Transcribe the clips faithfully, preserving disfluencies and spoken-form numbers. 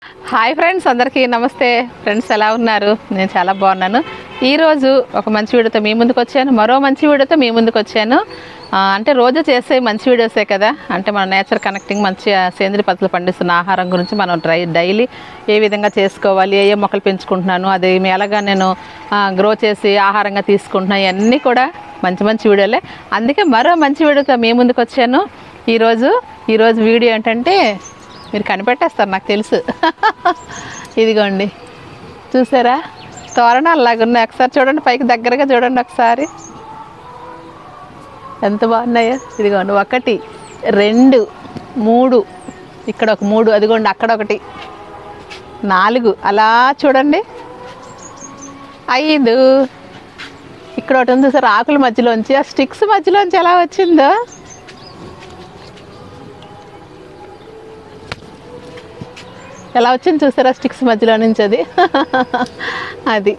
Hi friends, అందరికీ నమస్తే. Friends ఎలా ఉన్నారు? నేను చాలా బాగున్నాను. ఈరోజు ఒక మంచి వీడియోతో మీ ముందుకు వచ్చాను. మరో మంచి వీడియోతో మీ ముందుకు వచ్చాను. అంటే రోజు చేసే మంచి వీడియోసే కదా. అంటే మన నేచర్ కనెక్టింగ్ మంచి సేంద్రియ పద్ధతులు పండిస్తున్న ఆహారం గురించి మనం ట్రై డైలీ ఏ విధంగా చేసుకోవాలి, ఏ ఏ మొక్కలు పెంచుకుంటున్నాను, అది ఎలాగా నేను గ్రో చేసి ఆహారంగా తీసుకుంటున్నాను, ఇవన్నీ కూడా మంచి మంచి వీడియోలే. అందుకే మరో మంచి వీడియోతో మీ ముందుకు వచ్చాను. ఈరోజు ఈరోజు వీడియో ఏంటంటే మీరు కనిపెట్టేస్తారు నాకు తెలుసు. ఇదిగోండి, చూసారా తోరణాలు లాగా ఉన్నాయి. ఒకసారి చూడండి, పైకి దగ్గరగా చూడండి ఒకసారి, ఎంత బాగున్నాయో. ఇదిగోండి, ఒకటి రెండు మూడు, ఇక్కడ ఒక మూడు, అదిగోండి అక్కడ ఒకటి నాలుగు, అలా చూడండి ఐదు, ఇక్కడ ఒకటి ఉంది సార్ ఆకుల మధ్యలోంచి, ఆ స్టిక్స్ మధ్యలోంచి ఎలా వచ్చిందో. ఎలా వచ్చింది చూసారా స్టిక్స్ మధ్యలో నుంచి, అది అది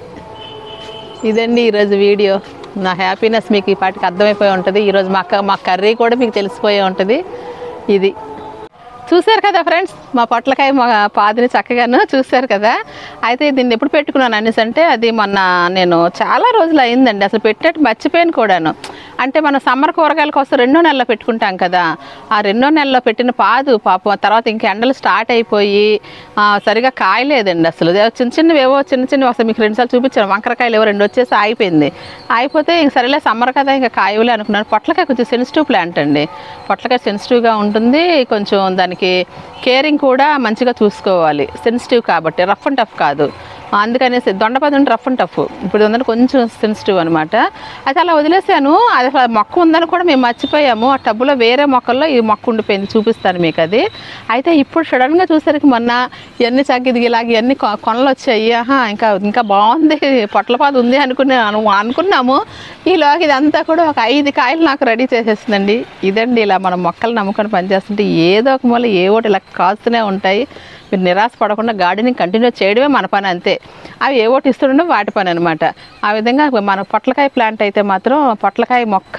ఇదండి ఈరోజు వీడియో. నా హ్యాపీనెస్ మీకు ఈ పాటికి అర్థమైపోయి ఉంటుంది. ఈరోజు మా మా కర్రీ కూడా మీకు తెలిసిపోయి ఉంటుంది. ఇది చూశారు కదా ఫ్రెండ్స్, మా పొట్లకాయ మా పాదిని చక్కగాను చూశారు కదా. అయితే దీన్ని ఎప్పుడు పెట్టుకున్నాను అనేసి అంటే, అది మొన్న నేను చాలా రోజులు అయిందండి అసలు పెట్టేట్టు మర్చిపోయాను కూడాను. అంటే మనం సమ్మర్ కూరగాయల కోసం రెండో నెలలో పెట్టుకుంటాం కదా, ఆ రెండో నెలలో పెట్టిన పాదు పాపం తర్వాత ఇంక ఎండలు స్టార్ట్ అయిపోయి సరిగా కాయలేదండి అసలు. చిన్న చిన్నవి ఏవో చిన్న చిన్నవి అసలు మీకు రెండుసార్లు చూపించాను. వంకరకాయలు ఏవో రెండు వచ్చేసి ఆగిపోయింది. అయిపోతే ఇంక సరేలే సమ్మర్ కదా ఇంకా కాయలే అనుకున్నాను. పొట్లకాయ కొంచెం సెన్సిటివ్ ప్లాంట్ అండి. పొట్లకాయ సెన్సిటివ్గా ఉంటుంది, కొంచెం దానికి కేరింగ్ కూడా మంచిగా చూసుకోవాలి. సెన్సిటివ్ కాబట్టి రఫ్ అండ్ టఫ్ కాదు, అందుకనేసి దొండపది ఉంటే రఫ్ అండ్ టఫ్, ఇప్పుడు ఉందని కొంచెం సెన్సిటివ్ అనమాట. అయితే అలా వదిలేసాను. అది అసలు మొక్క ఉందని కూడా మేము మర్చిపోయాము. ఆ టబ్బులో వేరే మొక్కల్లో ఈ మొక్క ఉండిపోయింది, చూపిస్తాను మీకు అది. అయితే ఇప్పుడు సడన్గా చూసరికి మొన్న ఇవన్నీ చక్కది ఇలాగ ఇవన్నీ కొనలు వచ్చాయి. ఆహా ఇంకా ఇంకా బాగుంది, పొట్లపాదు ఉంది అనుకున్నాను అనుకున్నాము. ఈలోగా ఇదంతా కూడా ఒక ఐదు కాయలు నాకు రెడీ చేసేస్తుందండి. ఇదండి ఇలా మనం మొక్కలు నమ్ముకొని పనిచేస్తుంటే ఏదో ఒక మూల ఏ ఒకటి ఇలా కాస్తూనే ఉంటాయి. మీరు నిరాశ పడకుండా గార్డెనింగ్ కంటిన్యూ చేయడమే మన పని అంతే. అవి ఏ ఒకటి ఇస్తుండడం వాటి పని అనమాట. ఆ విధంగా మన పొట్లకాయ ప్లాంట్ అయితే మాత్రం పొట్లకాయ మొక్క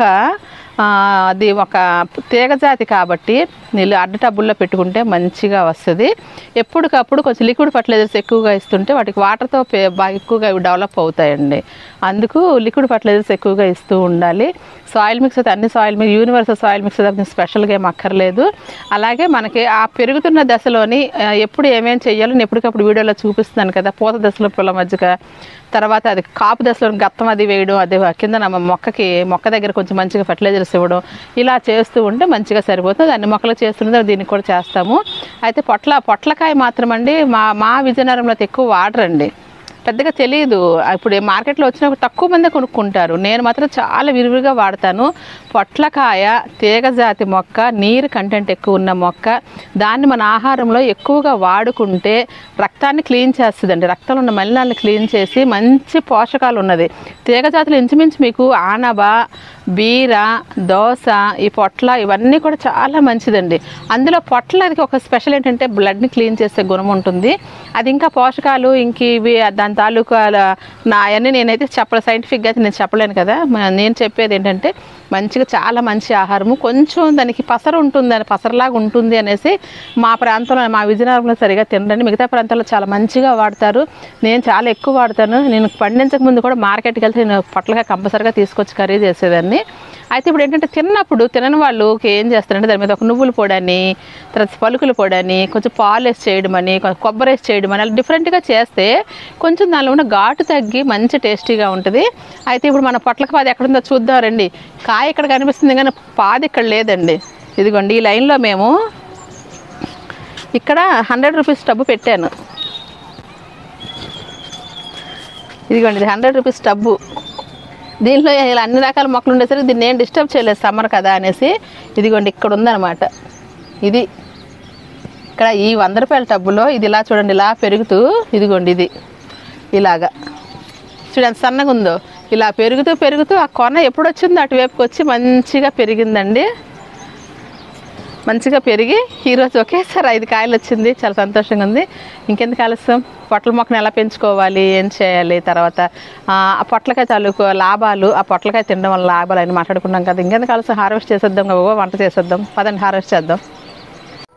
అది ఒక తీగజాతి కాబట్టి నీళ్ళు అడ్డ టబ్బుల్లో పెట్టుకుంటే మంచిగా వస్తుంది. ఎప్పటికప్పుడు కొంచెం లిక్విడ్ ఫర్టిలైజర్స్ ఎక్కువగా ఇస్తుంటే వాటికి వాటర్తో బాగా ఎక్కువగా ఇవి డెవలప్ అవుతాయండి. అందుకు లిక్విడ్ ఫర్టిలైజర్స్ ఎక్కువగా ఇస్తూ ఉండాలి. సాయిల్ మిక్స్ అయితే అన్ని soil mix universal soil mix అయితే స్పెషల్గా ఏం అక్కర్లేదు. అలాగే మనకి ఆ పెరుగుతున్న దశలోని ఎప్పుడు ఏమేమి చేయాలో నేను ఎప్పటికప్పుడు వీడియోలో చూపిస్తున్నాను కదా. పూత దశలో పుల్ల మజ్జిగ, తర్వాత అది కాపు దశలో గత్తం అది వేయడం, అదే కింద మొక్కకి మొక్క దగ్గర కొంచెం మంచిగా ఫర్టిలైజర్స్ ఇవ్వడం, ఇలా చేస్తూ ఉంటే మంచిగా సరిపోతుంది. అన్ని మొక్కలు చేస్తుంటే దీనికి కూడా చేస్తాము. అయితే పొట్ల పొట్లకాయ మాత్రం అండి మా మా విజయనగరంలో అయితే ఎక్కువ వాడరండి, పెద్దగా తెలియదు. ఇప్పుడు మార్కెట్లో వచ్చినప్పుడు తక్కువ మంది కొనుక్కుంటారు. నేను మాత్రం చాలా విరివిగా వాడతాను. పొట్లకాయ తీగజాతి మొక్క, నీరు కంటెంట్ ఎక్కువ ఉన్న మొక్క. దాన్ని మన ఆహారంలో ఎక్కువగా వాడుకుంటే రక్తాన్ని క్లీన్ చేస్తుందండి. రక్తంలో ఉన్న మలినాలను క్లీన్ చేసి మంచి పోషకాలు ఉన్నది. తీగజాతులు ఇంచుమించు మీకు ఆనబ, బీర, దోస, ఈ పొట్ల ఇవన్నీ కూడా చాలా మంచిదండి. అందులో పొట్లకి ఒక స్పెషల్ ఏంటంటే బ్లడ్ని క్లీన్ చేసే గుణం ఉంటుంది. అది ఇంకా పోషకాలు ఇంక ఇవి దాని తాలూకా నా అవన్నీ నేనైతే చెప్పలే, సైంటిఫిక్గా అయితే నేను చెప్పలేను కదా. నేను చెప్పేది ఏంటంటే మంచిగా చాలా మంచి ఆహారము, కొంచెం దానికి పసరు ఉంటుంది, అని పసరలాగా ఉంటుంది అనేసి మా ప్రాంతంలో మా విజయనగరంలో సరిగా తినరండి. మిగతా ప్రాంతాల్లో చాలా మంచిగా వాడతారు. నేను చాలా ఎక్కువ వాడతాను. నేను పండించక ముందు కూడా మార్కెట్కి వెళ్తే నేను పొట్లకాయ కంపల్సరిగా తీసుకొచ్చి కర్రీ చేసేదాన్ని. అయితే ఇప్పుడు ఏంటంటే తిన్నప్పుడు తినని వాళ్ళు ఏం చేస్తారంటే దాని మీద ఒక నువ్వుల పొడని, తర్వాత పలుకుల పొడని, కొంచెం పాలు వేసి చేయడం అని, కొబ్బరి వేసి చేయడం అని, అలా డిఫరెంట్గా చేస్తే కొంచెం దానిలో ఉన్న ఘాటు తగ్గి మంచి టేస్టీగా ఉంటుంది. అయితే ఇప్పుడు మన పొట్లక పాది ఎక్కడుందో చూద్దాం రండి. కాయ ఇక్కడ కనిపిస్తుంది కానీ పాది ఇక్కడ లేదండి. ఇదిగోండి ఈ లైన్లో మేము ఇక్కడ హండ్రెడ్ రూపీస్ టబ్బు పెట్టాను. ఇదిగోండి ఇది హండ్రెడ్ రూపీస్ టబ్బు. దీంట్లో ఇలా అన్ని రకాల మొక్కలు ఉండేసరికి దీన్ని ఏం డిస్టర్బ్ చేయలేదు సమ్మర్ కదా అనేసి. ఇదిగోండి ఇక్కడ ఉందన్నమాట. ఇది ఇక్కడ ఈ వంద రూపాయల టబ్బులో ఇది ఇలా చూడండి, ఇలా పెరుగుతూ ఇదిగోండి ఇది ఇలాగా చూడండి సన్నగా ఉందో, ఇలా పెరుగుతూ పెరుగుతూ ఆ కొన ఎప్పుడు వచ్చిందో అటువైపుకి వచ్చి మంచిగా పెరిగిందండి. మంచిగా పెరిగి ఈరోజు ఒకేసారి ఐదు కాయలు వచ్చింది. చాలా సంతోషంగా ఉంది. ఇంకెందుకు ఆలస్యం, పొట్ల మొక్కను ఎలా పెంచుకోవాలి, ఏం చేయాలి, తర్వాత ఆ పొట్లకాయ తాలూకు లాభాలు, ఆ పొట్లకాయ తినడం వల్ల లాభాలు అని మాట్లాడుకున్నాం కదా. ఇంకెందుకు ఆలస్యం, హార్వెస్ట్ చేసేద్దాం, వంట చేసేద్దాం, పదండి హార్వెస్ట్ చేద్దాం.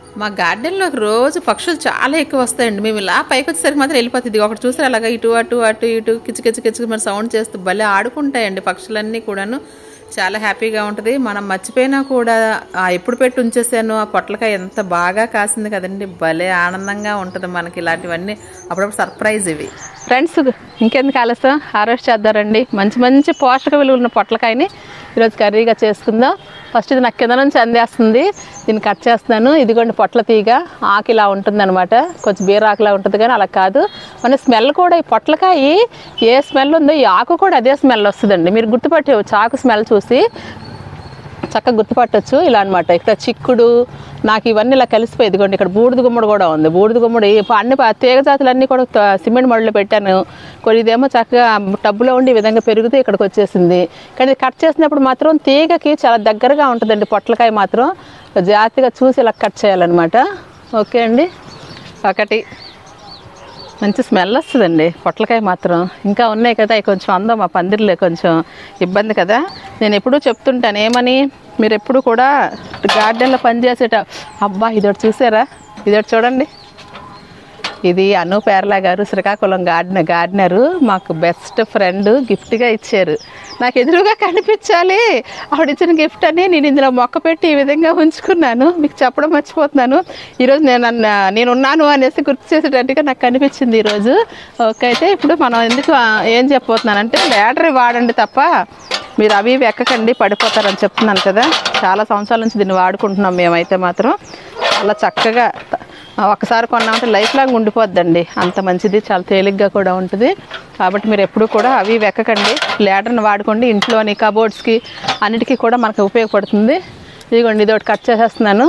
మా గార్డెన్లో రోజు పక్షులు చాలా ఎక్కువ వస్తాయండి. మేము ఇలా పైకి వచ్చేసరికి మాత్రం వెళ్ళిపోతుంది. ఒకటి చూసారు అలాగా ఇటు అటు అటు ఇటు కిచు కిచు కిచు మరి సౌండ్ చేస్తూ భలే ఆడుకుంటాయండి పక్షులన్నీ కూడాను. చాలా హ్యాపీగా ఉంటుంది. మనం మర్చిపోయినా కూడా ఎప్పుడు పెట్టి ఉంచేసాను ఆ పొట్లకాయ ఎంత బాగా కాసింది కదండి. భలే ఆనందంగా ఉంటుంది మనకి ఇలాంటివన్నీ అప్పుడప్పుడు సర్ప్రైజ్ ఇవి. ఫ్రెండ్స్ ఇంకెందుకు ఆలస్యం హార్వెస్ట్ చేద్దారండి. మంచి మంచి పోషక విలువలు ఉన్న పొట్లకాయని ఈరోజు కర్రీగా చేసుకుందాం. ఫస్ట్ ఇది నాకు కింద నుంచి అందేస్తుంది, దీన్ని కట్ చేస్తున్నాను. ఇదిగోండి పొట్ల తీగ ఆకు ఇలా ఉంటుంది అనమాట, కొంచెం బీరాకులా ఉంటుంది కానీ అలా కాదు. మన స్మెల్ కూడా ఈ పొట్లకాయ ఏ స్మెల్ ఉందో ఈ ఆకు కూడా అదే స్మెల్ వస్తుందండి. మీరు గుర్తుపట్టవచ్చు ఆకు స్మెల్ చూసి చక్కగా గుర్తుపట్టవచ్చు. ఇలా అనమాట. ఇక్కడ చిక్కుడు నాకు ఇవన్నీ ఇలా కలిసిపోయి ఇదిగోండి ఇక్కడ బూడిద గుమ్మడి కూడా ఉంది. బూడిద గుమ్మడి అన్ని తీగ జాతులన్నీ కూడా సిమెంట్ మడులో పెట్టాను. కొన్ని ఇదేమో చక్కగా టబ్బులో ఉండి ఈ విధంగా పెరుగుతూ ఇక్కడికి వచ్చేసింది. కానీ కట్ చేసినప్పుడు మాత్రం తీగకి చాలా దగ్గరగా ఉంటుందండి పొట్లకాయ మాత్రం. జాగ్రత్తగా చూసి ఇలా కట్ చేయాలన్నమాట. ఓకే అండి. ఒకటి మంచి స్మెల్ వస్తుందండి పొట్లకాయ మాత్రం. ఇంకా ఉన్నాయి కదా అవి కొంచెం అందం మా పందిరిలో కొంచెం ఇబ్బంది కదా. నేను ఎప్పుడూ చెప్తుంటాను ఏమని, మీరు ఎప్పుడు కూడా గార్డెన్లో పనిచేసేట అబ్బా ఇదొకటి చూసారా, ఇదొకటి చూడండి. ఇది అను పేర్లా గారు శ్రీకాకుళం గార్డెనర్ గార్డెనరు మాకు బెస్ట్ ఫ్రెండ్ గిఫ్ట్గా ఇచ్చారు. నాకు ఎదురుగా కనిపించాలి ఆవిడ ఇచ్చిన గిఫ్ట్ అని నేను ఇందులో మొక్క పెట్టి ఈ విధంగా ఉంచుకున్నాను. మీకు చెప్పడం మర్చిపోతున్నాను. ఈరోజు నేను నేను ఉన్నాను అనేసి గుర్తు చేసేటట్టుగా నాకు కనిపించింది ఈరోజు. ఓకే అయితే ఇప్పుడు మనం ఎందుకు ఏం చెప్పబోతున్నానంటే బ్యాటరీ వాడండి తప్ప మీరు అవి ఇవి ఎక్కకండి పడిపోతారని చెప్తున్నాను కదా. చాలా సంవత్సరాల నుంచి దీన్ని వాడుకుంటున్నాం మేమైతే మాత్రం. చాలా చక్కగా ఒకసారి కొన్నామంటే లైఫ్ లాంగ్ ఉండిపోద్దండి, అంత మంచిది. చాలా తేలిగ్గా కూడా ఉంటుంది. కాబట్టి మీరు ఎప్పుడు కూడా అవి వెక్కకండి, ల్యాడర్ని వాడుకోండి. ఇంట్లోని కబోర్డ్స్కి అన్నిటికీ కూడా మనకు ఉపయోగపడుతుంది. ఇదిగోండి ఇది ఒకటి కట్ చేసేస్తున్నాను.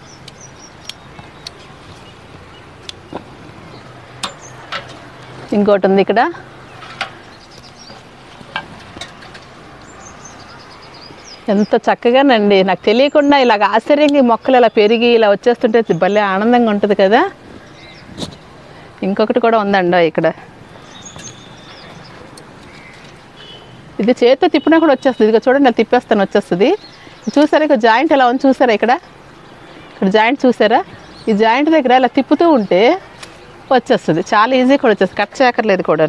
ఇంకోటి ఉంది ఇక్కడ. ఎంత చక్కగానండి నాకు తెలియకుండా ఇలాగ ఆశ్చర్యంగా ఈ మొక్కలు ఇలా పెరిగి ఇలా వచ్చేస్తుంటే భలే ఆనందంగా ఉంటుంది కదా. ఇంకొకటి కూడా ఉందండి ఇక్కడ. ఇది చేతితో తిప్పినా కూడా వచ్చేస్తుంది. ఇదిగో చూడండి నేను తిప్పేస్తాను వచ్చేస్తుంది. చూసారా ఇక్కడ జాయింట్ ఎలా ఉంది చూసారా, ఇక్కడ ఇక్కడ జాయింట్ చూసారా. ఈ జాయింట్ దగ్గర ఇలా తిప్పుతూ ఉంటే వచ్చేస్తుంది. చాలా ఈజీ కూడా వచ్చేస్తుంది, కట్ చేయక్కర్లేదు కూడా.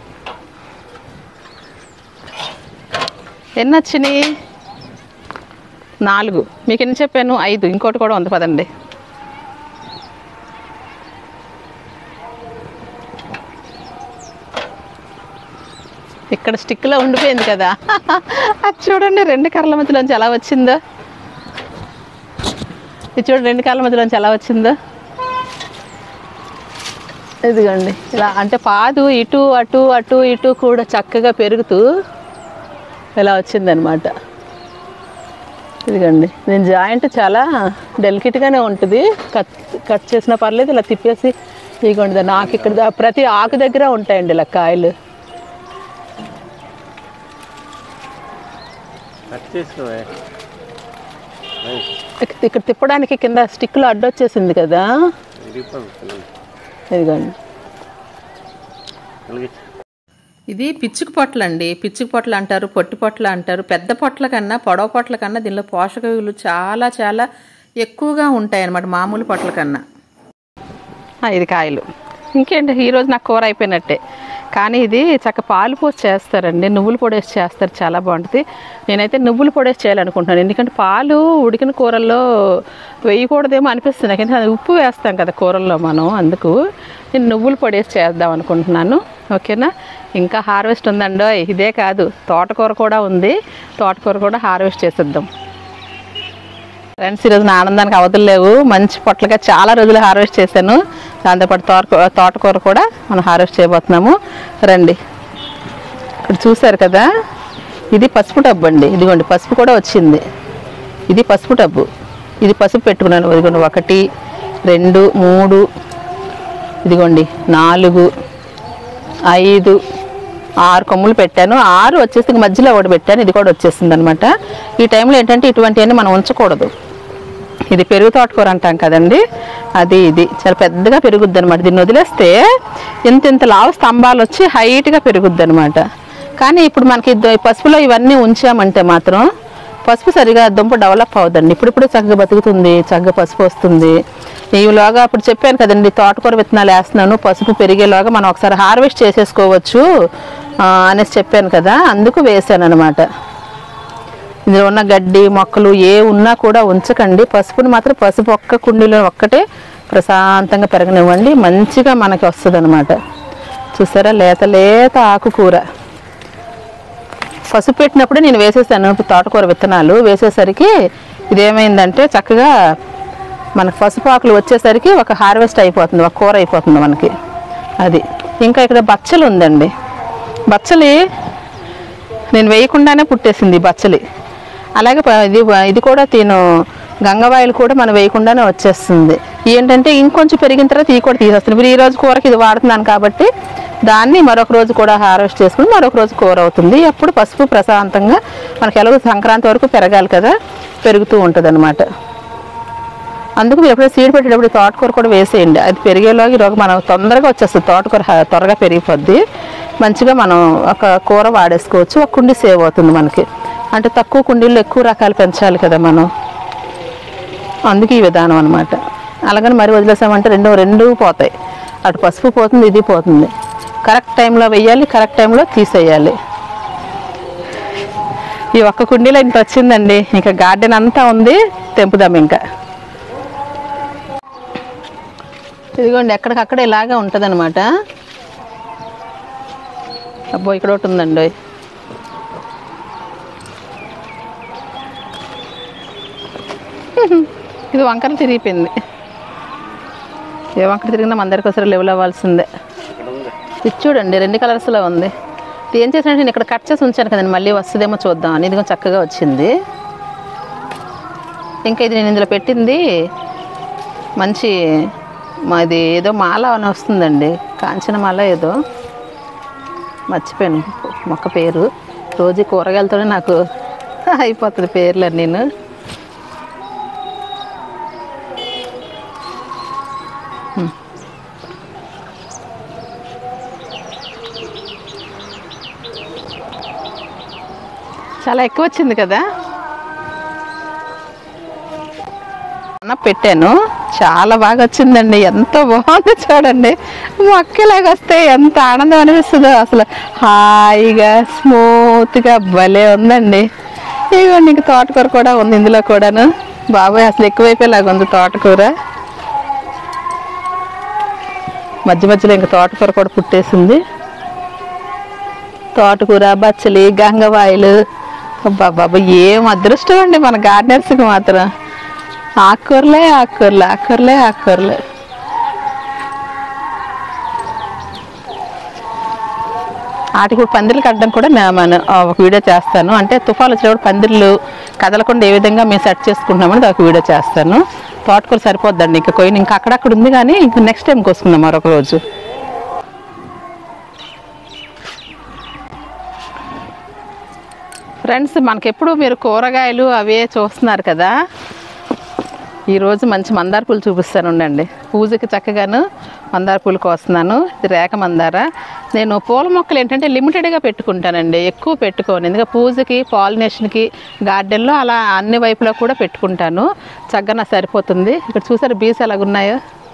ఎన్ని వచ్చినాయి? నాలుగు. మీకు ఎన్ని చెప్పాను? ఐదు. ఇంకోటి కూడా ఉంది పదండి. ఇక్కడ స్టిక్లో ఉండిపోయింది కదా, అది చూడండి రెండు కర్రల మధ్యలోంచి ఎలా వచ్చిందో. ఇది చూడండి రెండు కర్రల మధ్యలోంచి ఎలా వచ్చిందో. ఇదిగోండి ఇలా అంటే పాదు ఇటు అటు అటు ఇటు కూడా చక్కగా పెరుగుతూ ఇలా వచ్చిందనమాట. ఇదిగోండి నేను జాయింట్ చాలా డెలికేట్గానే ఉంటుంది, కట్ కట్ చేసినా పర్లేదు. ఇలా తిప్పేసి ఇదిగోండి నాకు ఇక్కడ ప్రతి ఆకు దగ్గర ఉంటాయండి ఇలా కాయలు. ఇక్కడ తిప్పడానికి కింద స్టిక్లో అడ్డొచ్చేసింది కదా. ఇదిగోండి ఇది పిచ్చుకు పొట్ల అండి. పిచ్చుకు పొట్ల అంటారు, పొట్టి పొట్ల అంటారు. పెద్ద పొట్ల కన్నా పొడవ పొట్ల కన్నా దీనిలో పోషక విలువలు చాలా చాలా ఎక్కువగా ఉంటాయి అన్నమాట మామూలు పొట్ల కన్నా. ఇది కాయలు. ఇంకేంటి ఈరోజు నాకు కూర అయిపోయినట్టే. కానీ ఇది చక్క పాలు పోసి చేస్తారండి, నువ్వుల పొడేసి చేస్తారు, చాలా బాగుంటుంది. నేనైతే నువ్వుల పొడేసి చేయాలనుకుంటున్నాను, ఎందుకంటే పాలు ఉడికిన కూరల్లో వేయకూడదేమో అనిపిస్తుంది నాకు, ఎందుకంటే ఉప్పు వేస్తాం కదా కూరల్లో మనం. అందుకు నేను నువ్వుల పొడేసి చేద్దాం అనుకుంటున్నాను. ఓకేనా. ఇంకా హార్వెస్ట్ ఉందండో. ఇదే కాదు తోటకూర కూడా ఉంది, తోటకూర కూడా హార్వెస్ట్ చేసేద్దాం. ఫ్రెండ్స్ ఈరోజు నా ఆనందానికి అవతలు లేవు. మంచి పొట్లగా చాలా రోజులు హార్వెస్ట్ చేశాను. దాంతోపాటు తోట తోటకూర కూడా మనం హార్వెస్ట్ చేయబోతున్నాము. రండి. ఇక్కడ చూసారు కదా, ఇది పసుపు టబ్బు అండి. ఇదిగోండి పసుపు కూడా వచ్చింది. ఇది పసుపు టబ్బు. ఇది పసుపు పెట్టుకున్నాను. ఇదిగోండి ఒకటి రెండు మూడు, ఇదిగోండి నాలుగు ఐదు ఆరు కొమ్ములు పెట్టాను. ఆరు వచ్చేసి మధ్యలో ఒకటి పెట్టాను, ఇది కూడా వచ్చేసింది అనమాట. ఈ టైంలో ఏంటంటే ఇటువంటివన్నీ మనం ఉంచకూడదు. ఇది పెరుగు తోటకూర అంటాం కదండి, అది ఇది చాలా పెద్దగా పెరుగుద్ది అనమాట. దీన్ని వదిలేస్తే ఇంత ఇంత లావు స్తంభాలు వచ్చి హైట్గా పెరుగుద్ది అనమాట. కానీ ఇప్పుడు మనకి పసుపులో ఇవన్నీ ఉంచామంటే మాత్రం పసుపు సరిగా దుంప డెవలప్ అవుతుందండి. ఇప్పుడిప్పుడు చక్కగా బతుకుతుంది, చక్కగా పసుపు వస్తుంది. ఈలోగా అప్పుడు చెప్పాను కదండి తోటకూర విత్తనాలు వేస్తున్నాను పసుపు పెరిగేలాగా మనం ఒకసారి హార్వెస్ట్ చేసేసుకోవచ్చు అనేసి చెప్పాను కదా, అందుకు వేసాను అనమాట. ఇందులో ఉన్న గడ్డి మొక్కలు ఏ ఉన్నా కూడా ఉంచకండి, పసుపుని మాత్రం పసుపు ఒక్క కుండీలో ఒక్కటే ప్రశాంతంగా పెరగనివ్వండి, మంచిగా మనకి వస్తుంది అనమాట. చూసారా లేత లేత ఆకుకూర. పసుపు పెట్టినప్పుడే నేను వేసేసాను తోటకూర విత్తనాలు. వేసేసరికి ఇదేమైందంటే చక్కగా మనకు పసుపు ఆకులు వచ్చేసరికి ఒక హార్వెస్ట్ అయిపోతుంది, ఒక కూర అయిపోతుంది మనకి. అది ఇంకా ఇక్కడ బచ్చలి ఉందండి. బచ్చలి నేను వేయకుండానే పుట్టేసింది బచ్చలి. అలాగే ఇది ఇది కూడా తిను గంగవాయిలు కూడా మనం వేయకుండానే వచ్చేస్తుంది. ఏంటంటే ఇంకొంచెం పెరిగిన తర్వాత ఈ కూడా తీసేస్తుంది. ఇప్పుడు ఈ రోజు కూరకి ఇది వాడుతున్నాను కాబట్టి దాన్ని మరొక రోజు కూడా హార్వెస్ట్ చేసుకుని మరొక రోజు కూర అవుతుంది. అప్పుడు పసుపు ప్రశాంతంగా మనకి ఎలాగో సంక్రాంతి వరకు పెరగాలి కదా, పెరుగుతూ ఉంటుంది అనమాట. అందుకు మీరు ఎప్పుడైనా సీడ్ పెట్టేటప్పుడు తోటకూర కూడా వేసేయండి, అది పెరిగేలాగా ఈరోజు మనం తొందరగా వచ్చేస్తుంది. తోటకూర త్వరగా పెరిగిపోద్ది, మంచిగా మనం ఒక కూర వాడేసుకోవచ్చు. ఒక కుండీ సేవ్ అవుతుంది మనకి. అంటే తక్కువ కుండీల్లో ఎక్కువ రకాలు పెంచాలి కదా మనం, అందుకు ఈ విధానం అనమాట. అలాగని మరి వదిలేసామంటే రెండు రెండు పోతాయి, అటు పసుపు పోతుంది ఇది పోతుంది. కరెక్ట్ టైంలో వేయాలి, కరెక్ట్ టైంలో తీసేయాలి. ఈ ఒక్క కుండీలో ఇంత వచ్చిందండి, ఇంకా గార్డెన్ అంతా ఉంది, తెంపుదాం ఇంకా. ఇదిగోండి ఎక్కడికక్కడ ఇలాగా ఉంటుంది అనమాట. అబ్బో ఇక్కడ ఒకటి ఉందండి, ఇది వంకర తిరిగిపోయింది. ఏ వంకర తిరిగినా మన అందరికి ఒకసారి లెవెల్ అవ్వాల్సిందే. ఇది చూడండి రెండు కలర్స్లో ఉంది. ఇది ఏం చేసినట్టు నేను ఇక్కడ కట్ చేసి ఉంచాను కదండి, మళ్ళీ వస్తుందేమో చూద్దాం అని. ఇదిగో చక్కగా వచ్చింది. ఇంకా ఇది నేను ఇందులో పెట్టింది మంచి మాది ఏదో మాల అని వస్తుందండి, కాంచన మాల ఏదో, మర్చిపోయాను మొక్క పేరు. రోజు కూరగాయలతోనే నాకు అయిపోతుంది పేర్లు నేను. చాలా ఎక్కువ వచ్చింది కదా, పెట్టాను చాలా బాగా వచ్చిందండి. ఎంత బాగుంది చూడండి, మొక్కలాగా వస్తే ఎంత ఆనందం అనిపిస్తుందో అసలు. హాయిగా స్మూత్గా భలే ఉందండి. ఇదిగోండి ఇంక తోటకూర కూడా ఉంది ఇందులో కూడాను. బాబాయ్ అసలు ఎక్కువైపోయేలాగా ఉంది తోటకూర. మధ్య మధ్యలో ఇంక తోటకూర కూడా పుట్టేసింది. తోటకూర, బచ్చలి, గంగవాయిలు, బాబా ఏం అదృష్టం అండి మన గార్డెనర్స్కి మాత్రం. ఆకుకూరలే ఆకుకూరలే ఆకుకూరలే ఆకుకూరలే. వాటికి పందిర్లు కట్టడం కూడా నేను ఒక వీడియో చేస్తాను. అంటే తుఫాలు వచ్చినప్పుడు పందిర్లు కదలకుండా ఏ విధంగా మేము సెట్ చేసుకుంటున్నామని ఒక వీడియో చేస్తాను. తోటకూర సరిపోద్దండి, ఇంకా కొయ్యి ఇంకా అక్కడక్కడ ఉంది కానీ ఇంకా నెక్స్ట్ టైం కోసుకుందాం మరొక రోజు. ఫ్రెండ్స్ మనకెప్పుడు మీరు కూరగాయలు అవే చూస్తున్నారు కదా, ఈరోజు మంచి మందార పూలు చూపిస్తాను ఉండండి. పూజకి చక్కగాను మందార పూలు కోస్తున్నాను. ఇది రేఖ మందార. నేను పూల మొక్కలు ఏంటంటే లిమిటెడ్గా పెట్టుకుంటానండి, ఎక్కువ పెట్టుకోను. ఎందుకంటే పూజకి, పాలినేషన్కి, గార్డెన్లో అలా అన్ని వైపులో కూడా పెట్టుకుంటాను. చక్కగా సరిపోతుంది. ఇక్కడ చూసారు బీస్ ఎలాగున్నాయో,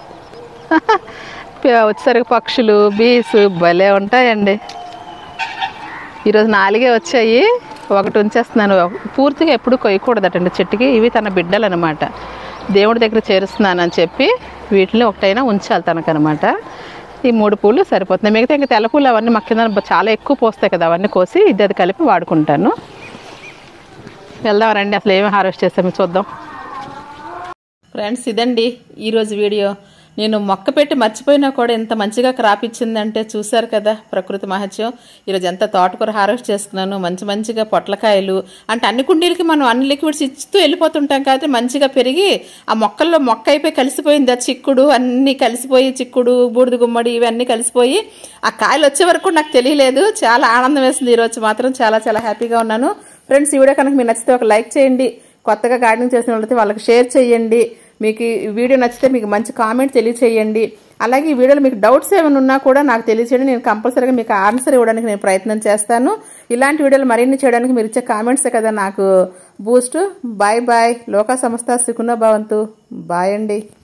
వచ్చేసరికి పక్షులు బీస్ భలే ఉంటాయండి. ఈరోజు నాలుగే వచ్చాయి, ఒకటి ఉంచేస్తున్నాను. పూర్తిగా ఎప్పుడు కొయ్యకూడదటండి చెట్టుకి, ఇవి తన బిడ్డలు అనమాట. దేవుడి దగ్గర చేరుస్తున్నానని చెప్పి వీటిని ఒకటైనా ఉంచాలి తనకనమాట. ఈ మూడు పూలు సరిపోతున్నాయి. మిగతా ఇంకా తెల్ల పూలు అవన్నీ మాకు కింద చాలా ఎక్కువ పోస్తాయి కదా, అవన్నీ కోసి ఇది అది కలిపి వాడుకుంటాను. వెళ్దాం రండి, అసలు ఏమి హార్వెస్ట్ చేస్తామో చూద్దాం. ఫ్రెండ్స్ ఇదండి ఈరోజు వీడియో. నేను మొక్క పెట్టి మర్చిపోయినా కూడా ఎంత మంచిగా క్రాప్ ఇచ్చిందంటే చూసారు కదా, ప్రకృతి మహత్యం. ఈరోజు ఎంత తోటకూర హార్వెస్ట్ చేసుకున్నాను. మంచి మంచిగా పొట్లకాయలు అంటే అన్ని కుండీలకి మనం అన్ని లిక్విడ్స్ ఇస్తూ వెళ్ళిపోతుంటాం కాబట్టి మంచిగా పెరిగి ఆ మొక్కల్లో మొక్క అయిపోయి కలిసిపోయింది. ఆ చిక్కుడు అన్నీ కలిసిపోయి, చిక్కుడు, బూడిద గుమ్మడి ఇవన్నీ కలిసిపోయి ఆ కాయలు వచ్చే వరకు నాకు తెలియలేదు. చాలా ఆనందం వేసింది ఈరోజు మాత్రం. చాలా చాలా హ్యాపీగా ఉన్నాను. ఫ్రెండ్స్ ఈ వీడియో కనుక మీకు నచ్చితే ఒక లైక్ చేయండి. కొత్తగా గార్డెనింగ్ చేసిన వాళ్ళైతే వాళ్ళకి షేర్ చేయండి. మీకు ఈ వీడియో నచ్చితే మీకు మంచి కామెంట్ తెలియచేయండి. అలాగే ఈ వీడియోలో మీకు డౌట్స్ ఏమైనా ఉన్నా కూడా నాకు తెలియచేయండి. నేను కంపల్సరీగా మీకు ఆన్సర్ ఇవ్వడానికి నేను ప్రయత్నం చేస్తాను. ఇలాంటి వీడియోలు మరిన్ని చేయడానికి మీరు ఇచ్చే కామెంట్సే కదా నాకు బూస్ట్. Bye bye. లోకా సంస్థ సుఖినో భవంతు. బాయ్ అండి.